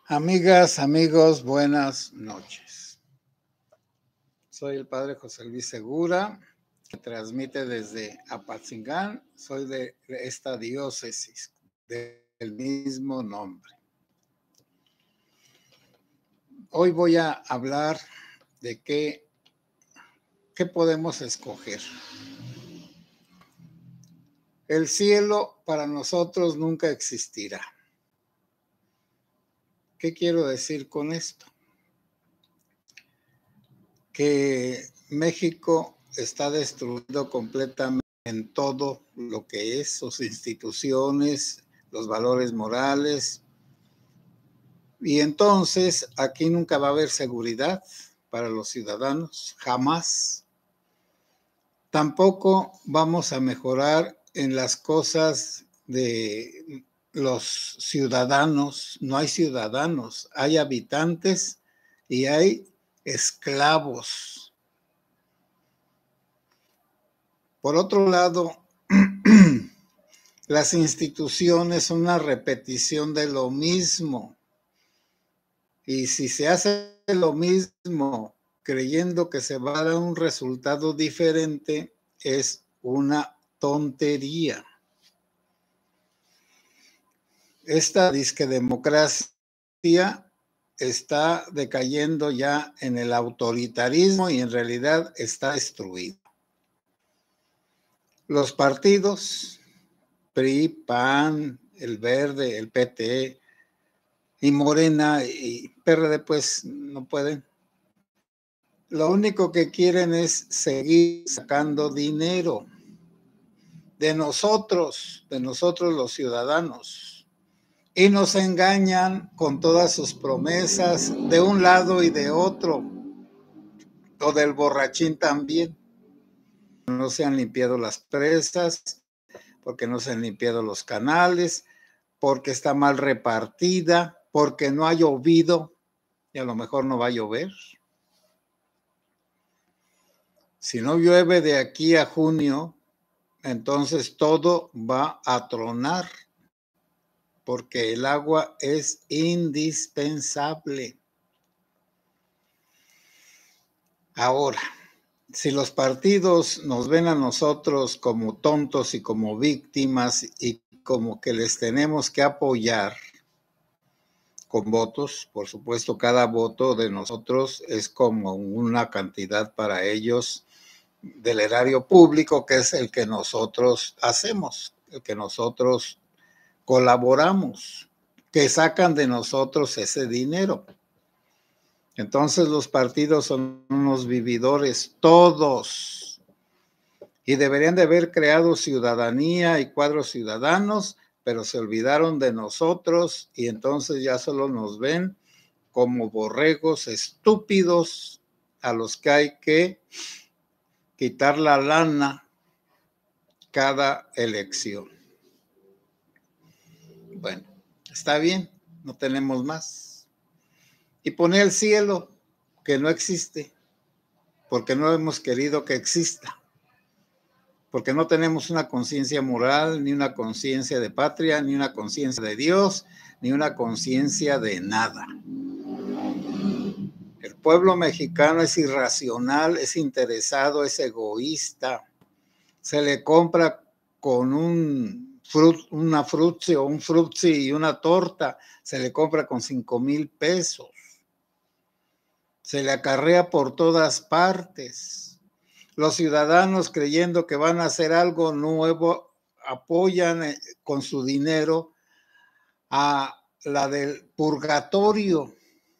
Amigas, amigos, buenas noches. Soy el padre José Luis Segura, que transmite desde Apatzingán. Soy de esta diócesis del mismo nombre. Hoy voy a hablar de qué podemos escoger. El cielo para nosotros nunca existirá. ¿Qué quiero decir con esto? Que México está destruido completamente en todo lo que es sus instituciones, los valores morales, y entonces aquí nunca va a haber seguridad para los ciudadanos, jamás. Tampoco vamos a mejorar en las cosas de los ciudadanos. No hay ciudadanos, hay habitantes y hay esclavos. Por otro lado, las instituciones son una repetición de lo mismo. Y si se hace lo mismo creyendo que se va a dar un resultado diferente, es una tontería. Esta disque democracia está decayendo ya en el autoritarismo y en realidad está destruida. Los partidos, PRI, PAN, el Verde, el PT y Morena y PRD, pues no pueden. Lo único que quieren es seguir sacando dinero de nosotros los ciudadanos. Y nos engañan con todas sus promesas de un lado y de otro. O del borrachín también. No se han limpiado las presas, porque no se han limpiado los canales, porque está mal repartida, porque no ha llovido y a lo mejor no va a llover. Si no llueve de aquí a junio, entonces todo va a tronar, porque el agua es indispensable. Ahora, si los partidos nos ven a nosotros como tontos y como víctimas y como que les tenemos que apoyar con votos, por supuesto, cada voto de nosotros es como una cantidad para ellos del erario público, que es el que nosotros hacemos, el que nosotros colaboramos, que sacan de nosotros ese dinero. Entonces los partidos son unos vividores, todos, y deberían de haber creado ciudadanía y cuadros ciudadanos, pero se olvidaron de nosotros y entonces ya solo nos ven como borregos estúpidos a los que hay que quitar la lana cada elección. Bueno, está bien, no tenemos más. Y poner el cielo, que no existe, porque no hemos querido que exista, porque no tenemos una conciencia moral, ni una conciencia de patria, ni una conciencia de Dios, ni una conciencia de nada. El pueblo mexicano es irracional, es interesado, es egoísta. Se le compra con una frutzi o un frutzi y una torta, se le compra con 5,000 pesos. Se le acarrea por todas partes. Los ciudadanos, creyendo que van a hacer algo nuevo, apoyan con su dinero a la del purgatorio,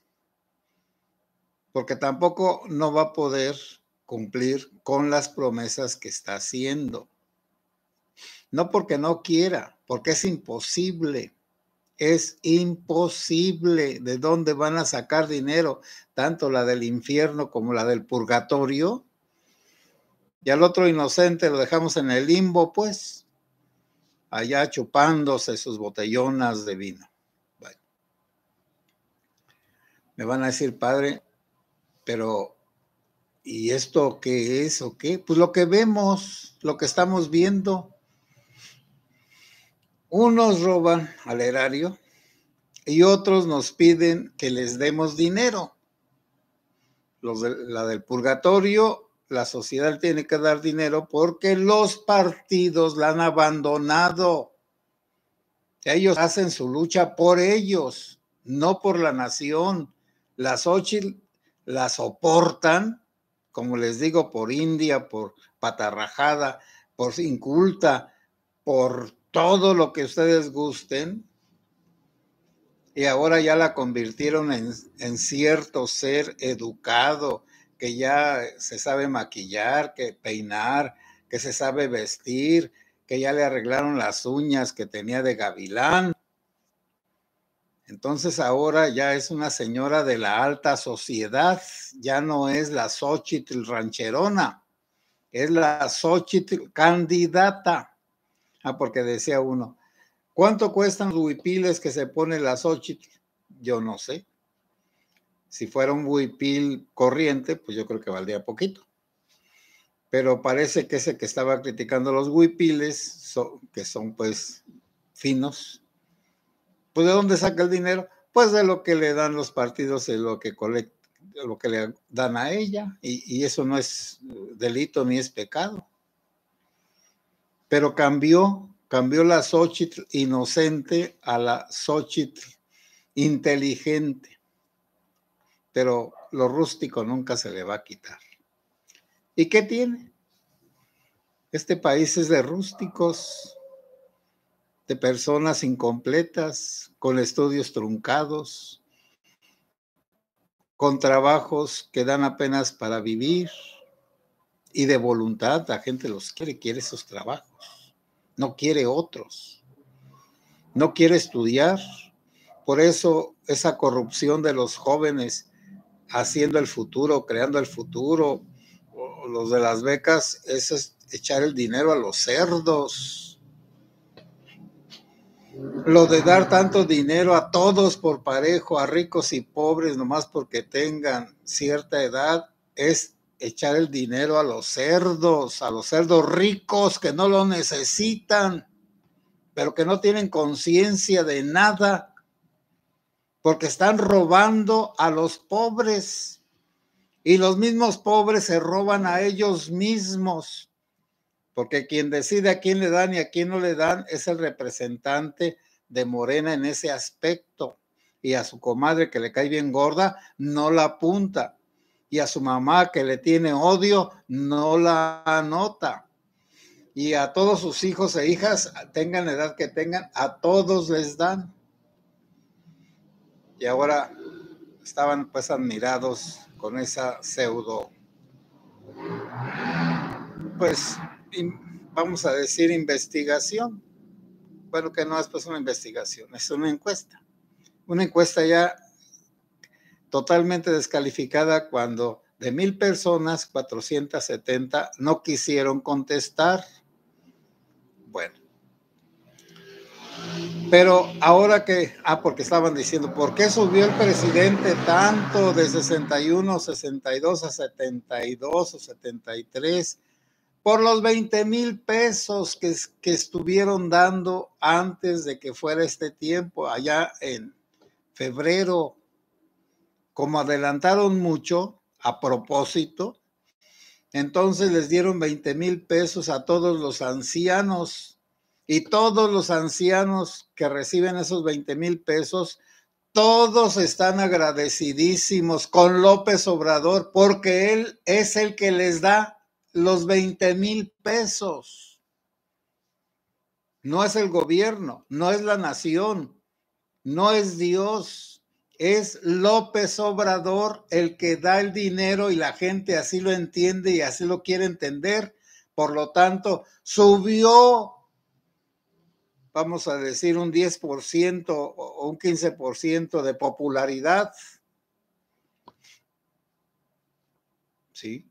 porque tampoco no va a poder cumplir con las promesas que está haciendo. No porque no quiera, porque es imposible. Es imposible. ¿De dónde van a sacar dinero? Tanto la del infierno como la del purgatorio. Y al otro inocente lo dejamos en el limbo, pues, allá chupándose sus botellonas de vino. Bueno. Me van a decir, padre, pero ¿y esto qué es o qué? Pues lo que vemos, lo que estamos viendo. Unos roban al erario y otros nos piden que les demos dinero. La del purgatorio, la sociedad tiene que dar dinero porque los partidos la han abandonado. Ellos hacen su lucha por ellos, no por la nación. La Xóchitl la soportan, como les digo, por india, por patarrajada, por inculta, por todo lo que ustedes gusten. Y ahora ya la convirtieron en cierto ser educado, que ya se sabe maquillar, que peinar, que se sabe vestir, que ya le arreglaron las uñas que tenía de gavilán. Entonces ahora ya es una señora de la alta sociedad, ya no es la Xóchitl rancherona, es la Xóchitl candidata. Porque decía uno, ¿cuánto cuestan los huipiles que se pone la Xóchitl? Yo no sé. Si fuera un huipil corriente, pues yo creo que valdría poquito. Pero parece que ese que estaba criticando los huipiles, que son pues finos, pues ¿de dónde saca el dinero? Pues de lo que le dan los partidos, de lo que le dan a ella, y eso no es delito ni es pecado. Pero cambió la Xóchitl inocente a la Xóchitl inteligente. Pero lo rústico nunca se le va a quitar. ¿Y qué tiene? Este país es de rústicos, de personas incompletas, con estudios truncados, con trabajos que dan apenas para vivir, y de voluntad. La gente los quiere esos trabajos, no quiere otros, no quiere estudiar. Por eso esa corrupción de los jóvenes haciendo el futuro, creando el futuro, los de las becas, eso es echar el dinero a los cerdos. Lo de dar tanto dinero a todos por parejo, a ricos y pobres, nomás porque tengan cierta edad, es echar el dinero a los cerdos ricos que no lo necesitan, pero que no tienen conciencia de nada, porque están robando a los pobres, y los mismos pobres se roban a ellos mismos, porque quien decide a quién le dan y a quién no le dan es el representante de Morena en ese aspecto, y a su comadre que le cae bien gorda no la apunta, y a su mamá que le tiene odio no la anota, y a todos sus hijos e hijas, tengan la edad que tengan, a todos les dan. Y ahora estaban pues admirados con esa pseudo, pues vamos a decir investigación. Bueno, que no es pues una investigación, es una encuesta ya totalmente descalificada, cuando de 1,000 personas, 470 no quisieron contestar. Bueno, pero ahora que, porque estaban diciendo, ¿por qué subió el presidente tanto de 61, 62 a 72 o 73? Por los 20,000 pesos que estuvieron dando antes de que fuera este tiempo, allá en febrero. Como adelantaron mucho, a propósito, entonces les dieron 20,000 pesos a todos los ancianos, y todos los ancianos que reciben esos 20,000 pesos, todos están agradecidísimos con López Obrador, porque él es el que les da los 20,000 pesos. No es el gobierno, no es la nación, no es Dios, es López Obrador el que da el dinero, y la gente así lo entiende y así lo quiere entender. Por lo tanto, subió, vamos a decir, un 10% o un 15% de popularidad. Sí.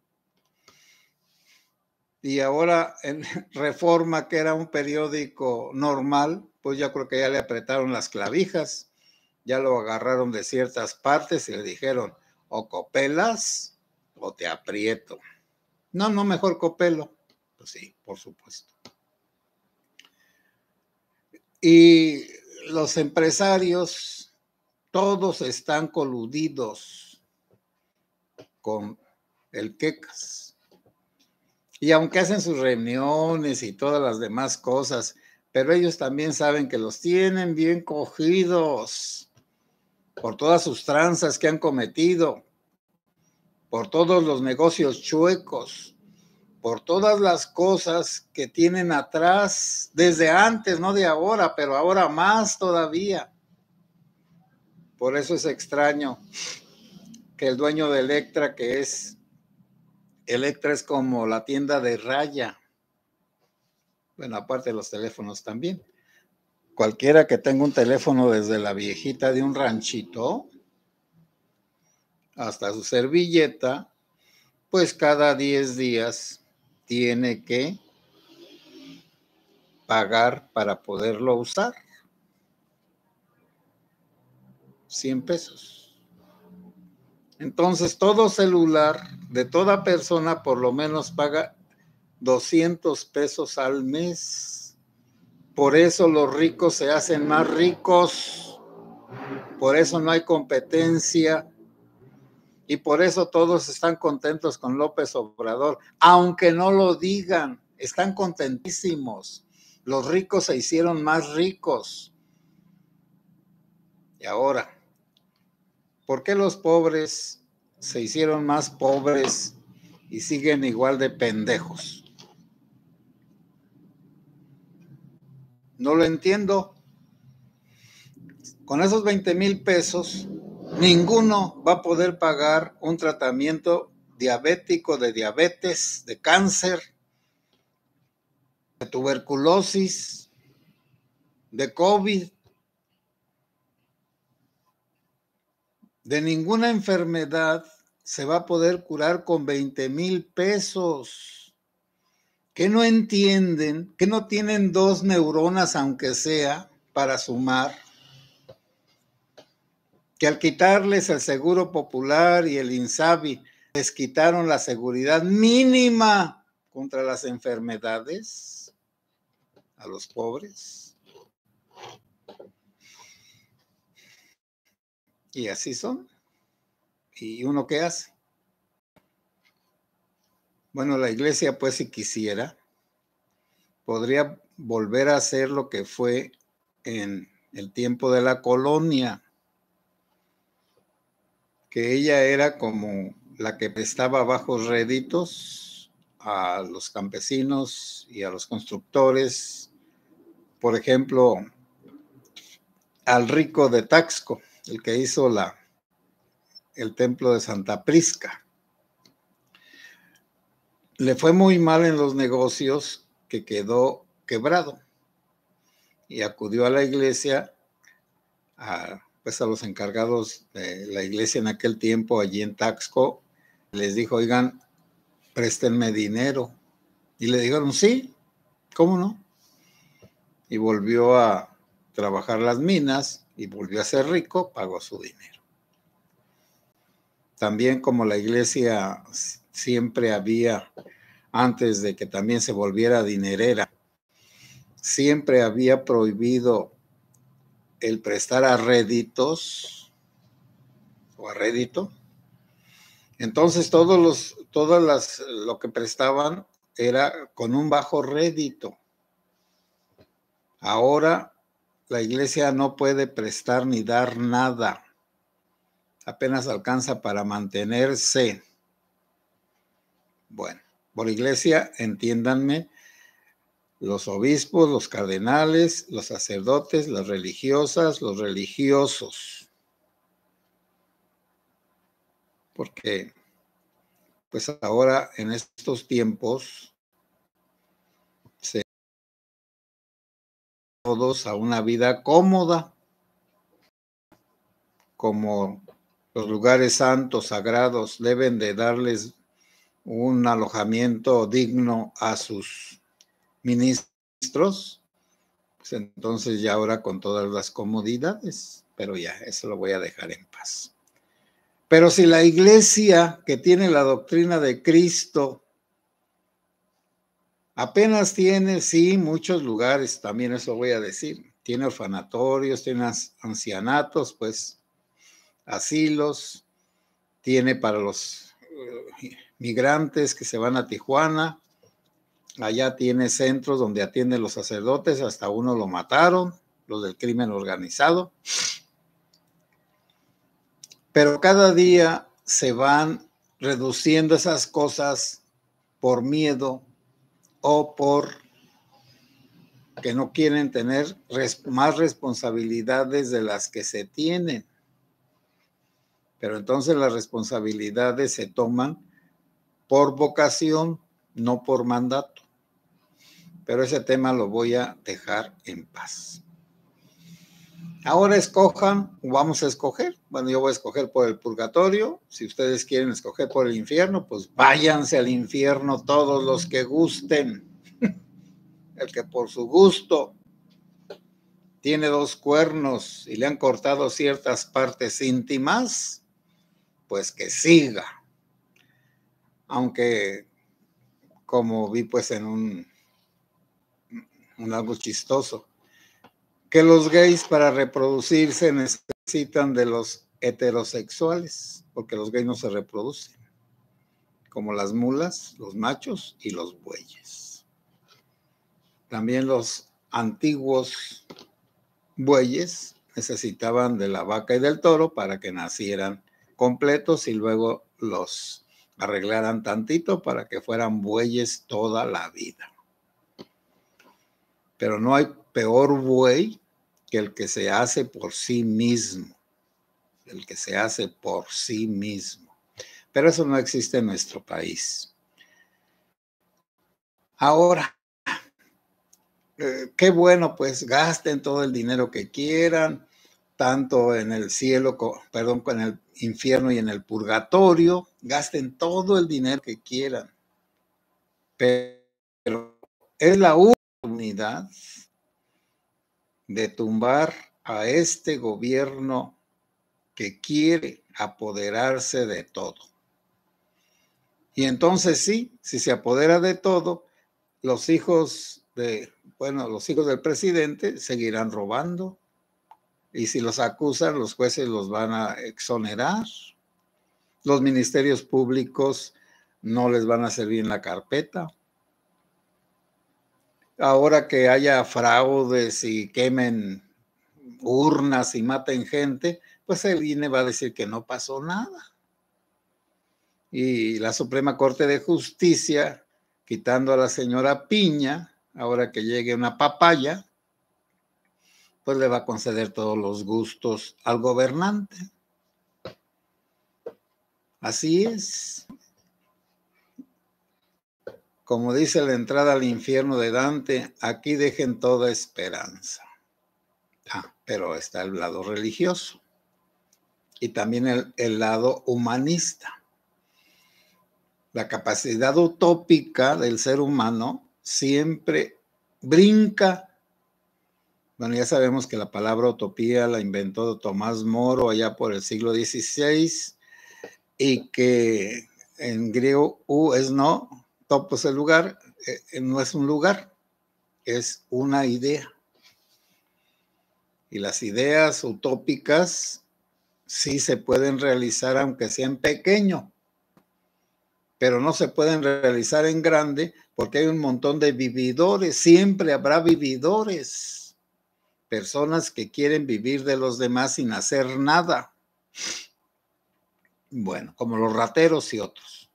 Y ahora en Reforma, que era un periódico normal, pues yo creo que ya le apretaron las clavijas, ya lo agarraron de ciertas partes y le dijeron, o copelas o te aprieto. No, mejor copelo. Pues sí, por supuesto. Y los empresarios todos están coludidos con el Quecas. Y aunque hacen sus reuniones y todas las demás cosas, pero ellos también saben que los tienen bien cogidos por todas sus tranzas que han cometido, por todos los negocios chuecos, por todas las cosas que tienen atrás desde antes, no de ahora, pero ahora más todavía. Por eso es extraño que el dueño de Electra, Electra es como la tienda de raya, bueno, aparte de los teléfonos también. Cualquiera que tenga un teléfono desde la viejita de un ranchito hasta su servilleta, pues cada 10 días tiene que pagar para poderlo usar. 100 pesos. Entonces, todo celular de toda persona por lo menos paga 200 pesos al mes. Por eso los ricos se hacen más ricos. Por eso no hay competencia. Y por eso todos están contentos con López Obrador. Aunque no lo digan, están contentísimos. Los ricos se hicieron más ricos. Y ahora, ¿por qué los pobres se hicieron más pobres y siguen igual de pendejos? No lo entiendo. Con esos 20,000 pesos, ninguno va a poder pagar un tratamiento diabético, de diabetes, de cáncer, de tuberculosis, de COVID, de ninguna enfermedad se va a poder curar con 20,000 pesos. ¿Que no entienden? ¿Que no tienen 2 neuronas, aunque sea, para sumar? Que al quitarles el Seguro Popular y el INSABI, les quitaron la seguridad mínima contra las enfermedades a los pobres. Y así son. ¿Y uno qué hace? Bueno, la iglesia, pues, si quisiera, podría volver a hacer lo que fue en el tiempo de la colonia, que ella era como la que prestaba bajos réditos a los campesinos y a los constructores. Por ejemplo, al rico de Taxco, el que hizo el templo de Santa Prisca. Le fue muy mal en los negocios, que quedó quebrado, y acudió a la iglesia, pues a los encargados de la iglesia en aquel tiempo allí en Taxco. Les dijo: oigan, préstenme dinero. Y le dijeron: sí, ¿cómo no? Y volvió a trabajar las minas y volvió a ser rico, pagó su dinero. También, como la iglesia siempre había, antes de que también se volviera dinerera, siempre había prohibido el prestar a réditos o a rédito. Entonces lo que prestaban era con un bajo rédito. Ahora la iglesia no puede prestar ni dar nada. Apenas alcanza para mantenerse. Bueno, por iglesia, entiéndanme, los obispos, los cardenales, los sacerdotes, las religiosas, los religiosos. Porque, pues ahora en estos tiempos, todos a una vida cómoda, como los lugares santos, sagrados, deben de darles un alojamiento digno a sus ministros, pues entonces ya ahora con todas las comodidades, pero ya, eso lo voy a dejar en paz. Pero si la iglesia, que tiene la doctrina de Cristo, apenas tiene, sí, muchos lugares, también eso voy a decir, tiene orfanatorios, tiene ancianatos, pues asilos, tiene para los migrantes que se van a Tijuana. Allá tiene centros donde atienden los sacerdotes, hasta uno lo mataron, los del crimen organizado. Pero cada día se van reduciendo esas cosas por miedo o por que no quieren tener más responsabilidades de las que se tienen. Pero entonces las responsabilidades se toman por vocación, no por mandato. Pero ese tema lo voy a dejar en paz. Ahora escojan, vamos a escoger. Bueno, yo voy a escoger por el purgatorio. Si ustedes quieren escoger por el infierno, pues váyanse al infierno todos los que gusten. El que por su gusto tiene 2 cuernos y le han cortado ciertas partes íntimas, pues que siga. Aunque, como vi pues en un algo chistoso, que los gays para reproducirse necesitan de los heterosexuales, porque los gays no se reproducen, como las mulas, los machos y los bueyes. También los antiguos bueyes necesitaban de la vaca y del toro para que nacieran completos y luego los arreglaran tantito para que fueran bueyes toda la vida. Pero no hay peor buey que el que se hace por sí mismo. El que se hace por sí mismo. Pero eso no existe en nuestro país. Ahora, qué bueno, pues gasten todo el dinero que quieran, tanto en el cielo, perdón, en el infierno y en el purgatorio. Gasten todo el dinero que quieran. Pero es la oportunidad de tumbar a este gobierno que quiere apoderarse de todo. Y entonces sí, si se apodera de todo, los hijos del presidente seguirán robando. Y si los acusan, los jueces los van a exonerar. Los ministerios públicos no les van a servir en la carpeta. Ahora que haya fraudes y quemen urnas y maten gente, pues el INE va a decir que no pasó nada. Y la Suprema Corte de Justicia, quitando a la señora Piña, ahora que llegue una papaya, pues le va a conceder todos los gustos al gobernante. Así es. Como dice la entrada al infierno de Dante, aquí dejen toda esperanza. Pero está el lado religioso y también el lado humanista. La capacidad utópica del ser humano siempre brinca. Bueno, ya sabemos que la palabra utopía la inventó Tomás Moro allá por el siglo XVI y que en griego es no, topos el lugar, no es un lugar, es una idea. Y las ideas utópicas sí se pueden realizar aunque sea en pequeño, pero no se pueden realizar en grande porque hay un montón de vividores, siempre habrá vividores, personas que quieren vivir de los demás sin hacer nada. Bueno, como los rateros y otros.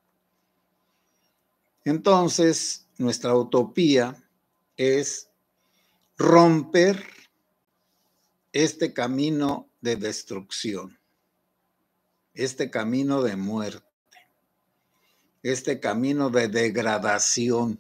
Entonces, nuestra utopía es romper este camino de destrucción, este camino de muerte, este camino de degradación.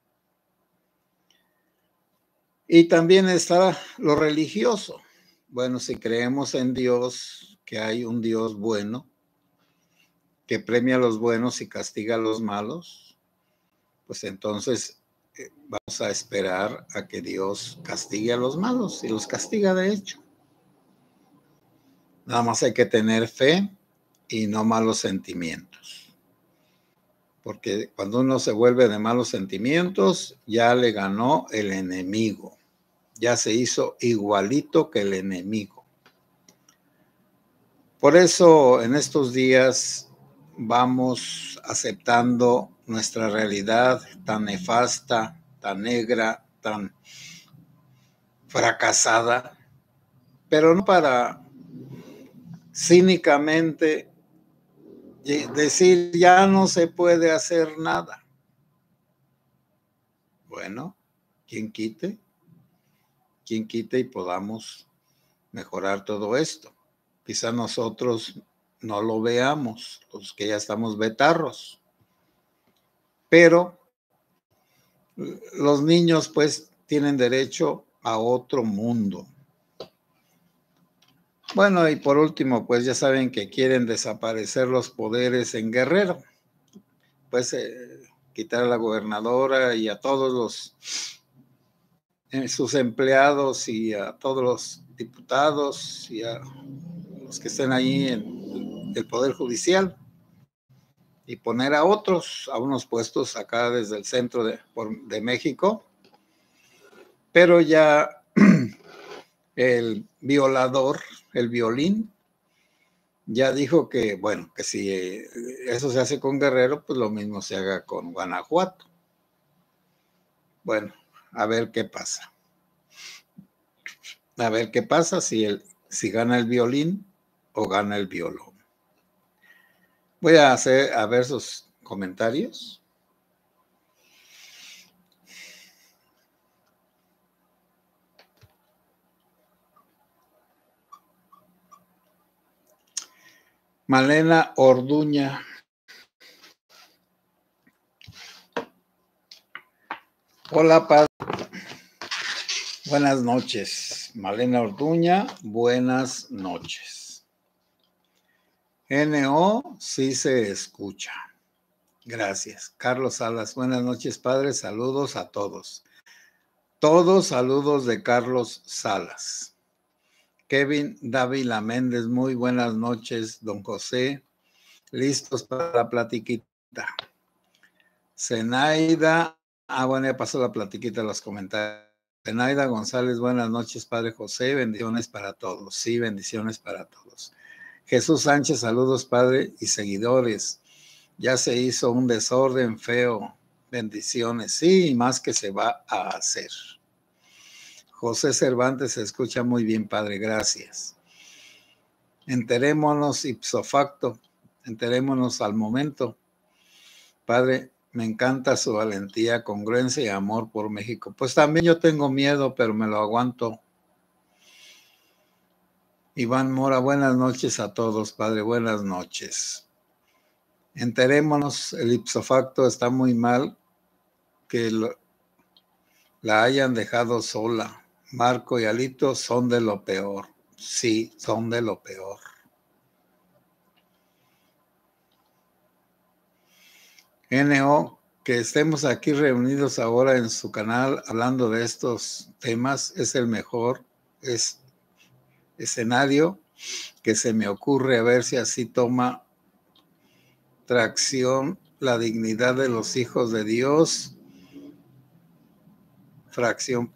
Y también está lo religioso. Bueno, si creemos en Dios, que hay un Dios bueno, que premia a los buenos y castiga a los malos, pues entonces vamos a esperar a que Dios castigue a los malos, y los castiga de hecho. Nada más hay que tener fe y no malos sentimientos. Porque cuando uno se vuelve de malos sentimientos, ya le ganó el enemigo. Ya se hizo igualito que el enemigo. Por eso en estos días vamos aceptando nuestra realidad tan nefasta, tan negra, tan fracasada, pero no para cínicamente decir ya no se puede hacer nada. Bueno, ¿quién quite y podamos mejorar todo esto? Quizá nosotros no lo veamos, los que ya estamos betarros, pero los niños pues tienen derecho a otro mundo. Bueno, y por último, pues ya saben que quieren desaparecer los poderes en Guerrero, pues quitar a la gobernadora y a todos sus empleados y a todos los diputados y a los que estén ahí en el Poder Judicial y poner a otros a unos puestos acá desde el centro de México, pero ya el violador, el violín, ya dijo que, bueno, que si eso se hace con Guerrero, pues lo mismo se haga con Guanajuato. Bueno, a ver qué pasa. A ver qué pasa si gana el violín o gana el violón. Voy a ver sus comentarios. Malena Orduña. Hola, padre. Buenas noches. Malena Orduña, buenas noches. NO, sí se escucha. Gracias. Carlos Salas, buenas noches, padre. Saludos a todos. Todos saludos de Carlos Salas. Kevin Dávila Méndez, muy buenas noches, don José. Listos para la platiquita. Zenaida, bueno, ya pasó la platiquita en los comentarios. Zenaida González, buenas noches, padre José, bendiciones para todos. Sí, bendiciones para todos. Jesús Sánchez, saludos, padre y seguidores. Ya se hizo un desorden feo. Bendiciones. Sí, y más que se va a hacer. José Cervantes se escucha muy bien, padre, gracias. Enterémonos ipso facto, enterémonos al momento. Padre, me encanta su valentía, congruencia y amor por México. Pues también yo tengo miedo, pero me lo aguanto. Iván Mora, buenas noches a todos, padre, buenas noches. Enterémonos, el ipso facto está muy mal que la hayan dejado sola. Marco y Alito son de lo peor. Sí, son de lo peor. NO, que estemos aquí reunidos ahora en su canal hablando de estos temas es el mejor escenario que se me ocurre, a ver si así toma tracción la dignidad de los hijos de Dios. Fracción,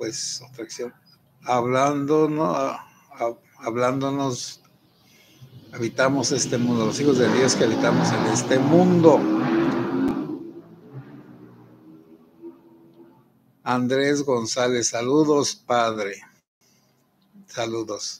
hablándonos, habitamos este mundo, los hijos de Dios que habitamos en este mundo. Andrés González, saludos, padre. Saludos.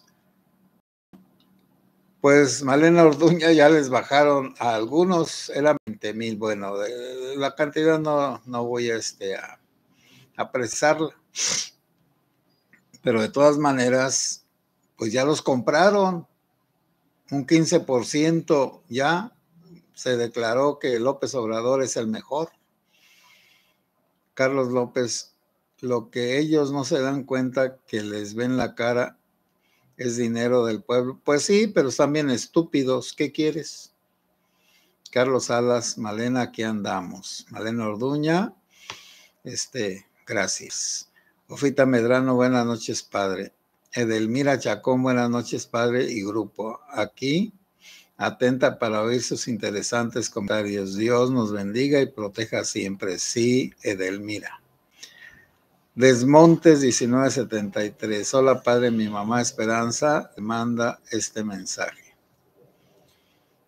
Pues Malena Orduña ya les bajaron a algunos, eran 20,000. Bueno, la cantidad no voy a precisarla. Pero de todas maneras, pues ya los compraron. Un 15% ya se declaró que López Obrador es el mejor. Carlos López, lo que ellos no se dan cuenta que les ven la cara es dinero del pueblo. Pues sí, pero están bien estúpidos. ¿Qué quieres? Carlos Salas, Malena, aquí andamos. Malena Orduña, gracias. Ofita Medrano, buenas noches, padre. Edelmira Chacón, buenas noches, padre y grupo. Aquí, atenta para oír sus interesantes comentarios. Dios nos bendiga y proteja siempre. Sí, Edelmira. Desmontes 1973. Hola, padre, mi mamá Esperanza manda este mensaje.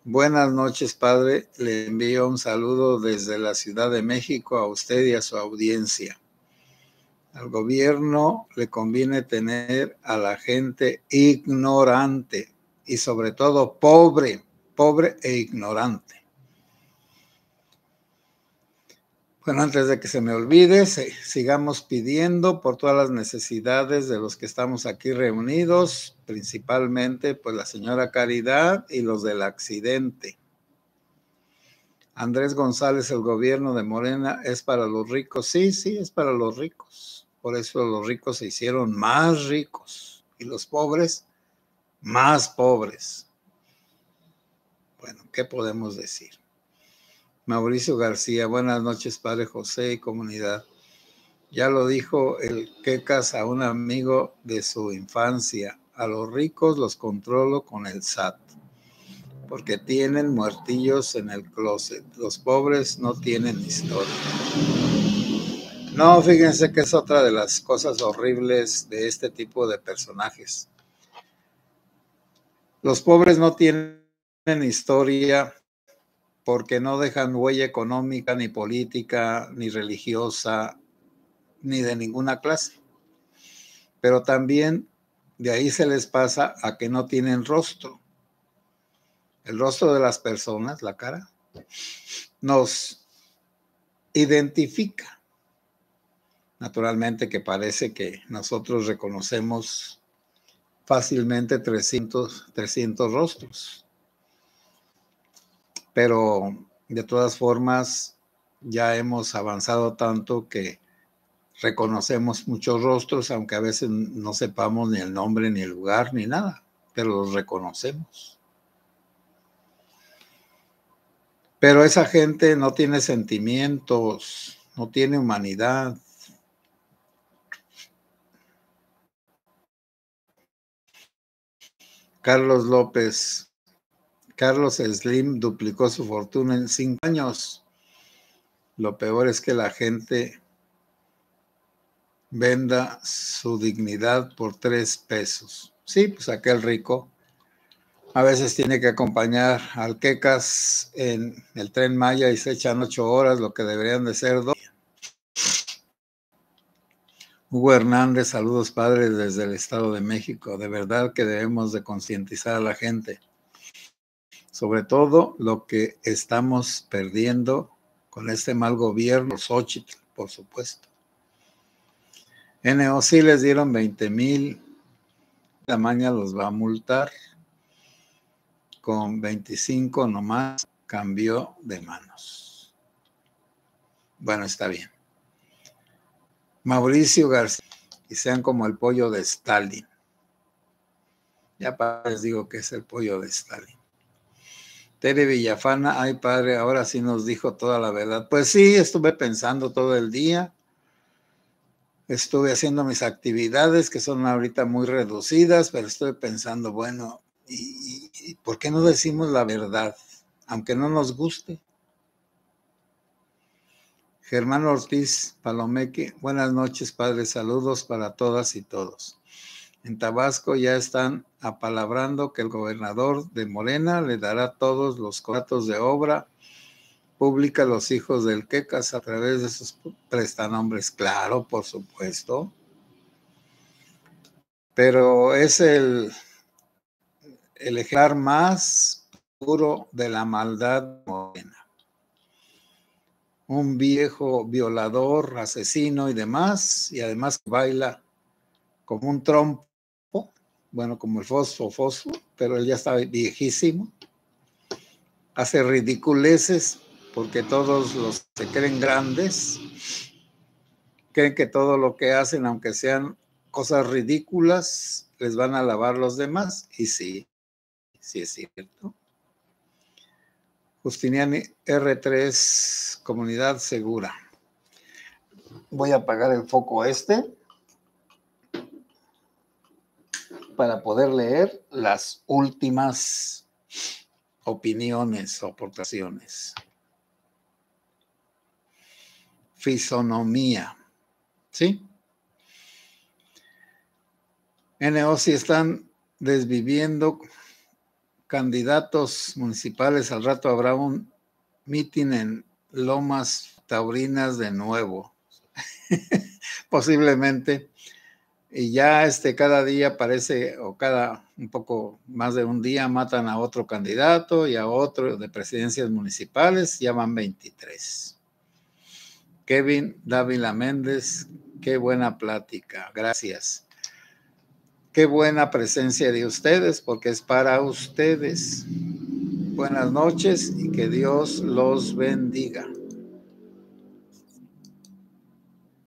Buenas noches, padre. Le envío un saludo desde la Ciudad de México a usted y a su audiencia. Al gobierno le conviene tener a la gente ignorante y sobre todo pobre e ignorante. Bueno, antes de que se me olvide, sigamos pidiendo por todas las necesidades de los que estamos aquí reunidos, principalmente pues la señora Caridad y los del accidente. Andrés González, el gobierno de Morena es para los ricos. Sí, es para los ricos. Por eso los ricos se hicieron más ricos y los pobres más pobres. Bueno, ¿qué podemos decir? Mauricio García, buenas noches, padre José y comunidad. Ya lo dijo el Quecas a un amigo de su infancia. A los ricos los controlo con el SAT, porque tienen muertillos en el closet. Los pobres no tienen historia. No, fíjense que es otra de las cosas horribles de este tipo de personajes. Los pobres no tienen historia porque no dejan huella económica, ni política, ni religiosa, ni de ninguna clase. Pero también de ahí se les pasa a que no tienen rostro. El rostro de las personas, la cara, nos identifica. Naturalmente que parece que nosotros reconocemos fácilmente 300 rostros. Pero de todas formas ya hemos avanzado tanto que reconocemos muchos rostros, aunque a veces no sepamos ni el nombre, ni el lugar, ni nada, pero los reconocemos. Pero esa gente no tiene sentimientos, no tiene humanidad. Carlos López, Carlos Slim duplicó su fortuna en 5 años. Lo peor es que la gente venda su dignidad por 3 pesos. Sí, pues aquel rico a veces tiene que acompañar al Quecas en el Tren Maya y se echan 8 horas, lo que deberían de ser 2. Hugo Hernández, saludos padres desde el Estado de México. De verdad que debemos de concientizar a la gente, sobre todo lo que estamos perdiendo con este mal gobierno, Xochitl, por supuesto. NO sí les dieron 20,000, la maña los va a multar. Con 25 nomás cambió de manos. Bueno, está bien. Mauricio García, y sean como el pollo de Stalin. Ya les digo que es el pollo de Stalin. Tere Villafana, ay padre, ahora sí nos dijo toda la verdad. Pues sí, estuve pensando todo el día. Estuve haciendo mis actividades que son ahorita muy reducidas, pero estoy pensando, bueno, ¿y por qué no decimos la verdad? Aunque no nos guste. Germán Ortiz Palomeque, buenas noches, padre, saludos para todas y todos. En Tabasco ya están apalabrando que el gobernador de Morena le dará todos los contratos de obra pública a los hijos del Quecas a través de sus prestanombres. Claro, por supuesto. Pero es el ejemplar más puro de la maldad morena. Un viejo violador, asesino y demás, y además baila como un trompo, bueno, como el fosfo, pero él ya está viejísimo. Hace ridiculeces porque todos los se creen grandes, creen que todo lo que hacen, aunque sean cosas ridículas, les van a alabar los demás, y sí es cierto. Justiniani R3, Comunidad Segura. Voy a apagar el foco para poder leer las últimas opiniones o aportaciones. Fisonomía, ¿sí? NO si están desviviendo candidatos municipales. Al rato habrá un mitin en Lomas Taurinas de nuevo, posiblemente. Y ya cada día parece, o cada un poco más de un día, matan a otro candidato y a otro de presidencias municipales. Ya van 23. Kevin Dávila Méndez, qué buena plática, gracias. Qué buena presencia de ustedes, porque es para ustedes. Buenas noches y que Dios los bendiga.